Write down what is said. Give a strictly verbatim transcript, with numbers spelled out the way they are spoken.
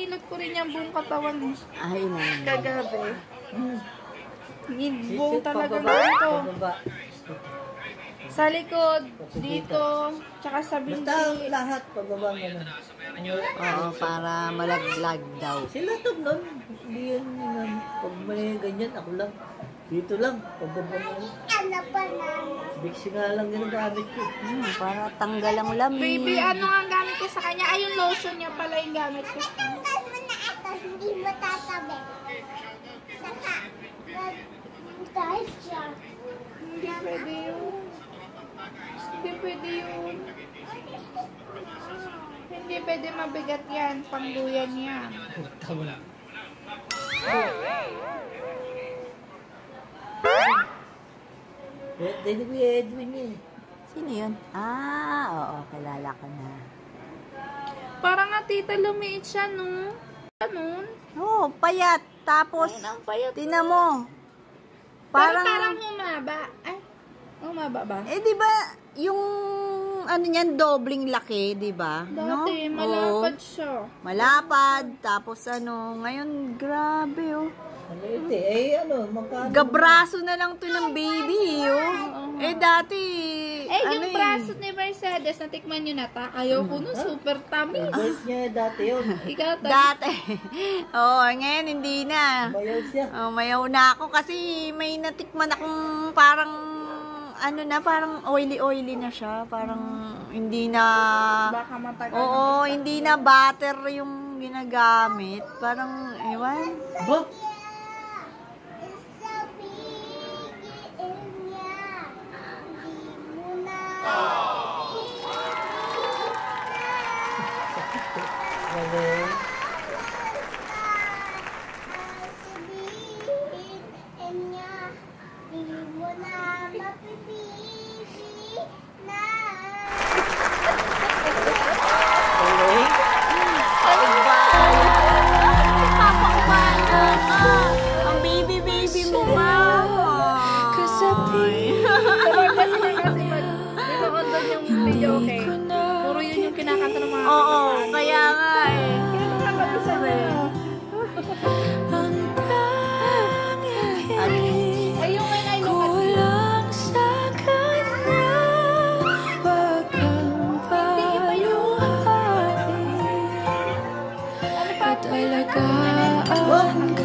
hinilot ko rin yung buong katawan mo. Ay, naman. Kagabi. Hmm. Buong Sisip, talaga pababa, dito. pababa. Sa likod, dito, tsaka sa binti. Basta lahat, pababa mo na. Oo, para malaglag daw. Sila to nun. Hindi yan, yan. Pag may ganyan, ako lang. Dito lang, pababa mo. Ano pa na? Biksi nga lang yun ang gamit ko. Hmm, para tanggal ang lamin. Baby, ano nga ang gamit ko sa kanya? Ay, yung lotion niya pala yung gamit ko. Tanggal mo na ito, hindi mo tatabi. Saka, dahil siya. Hindi pwede yun. Hindi pwede yun. Hindi pwede mabigat yan. Pangluyan yan. Tama. Birthday ni Kuya Edwin yun. Sino yun? Ah, oo, kilala ko na. Parang nga tita lumiit siya, no? Ganun. Oo, oh, payat. Tapos, Ayun ang payat. tingnan mo. Parang, Parang, parang humaba. Ay, humaba ba? eh di ba yung ano niyan, dobling laki, di ba? Dati, No? malapad Oo. siya. Malapad, tapos ano, ngayon, grabe oh. Maliit eh. Eh ano, magkano? Gabraso na lang to ng baby, oh. Eh dati, Eh, ano yung braso ni Mercedes, natikman nyo na ta. Ayoko nun, super tamis. Birth niya dati yun. Ikaw, ta. Dati. Oo, oh, ngayon hindi na. Bayaw siya. Oh, mayaw na ako kasi may natikman akong parang ano na, parang oily-oily na siya. Parang hindi na... Baka matagal. Oo, hindi na butter yung ginagamit. Parang, ewan. Ba? Galing. Ang baby-baby mo pa. Video, okay? Puro yun yung kinakanta ng mga Oo, kaya nga eh. Kaya nakakapagsabi. Ay, yung may nailong at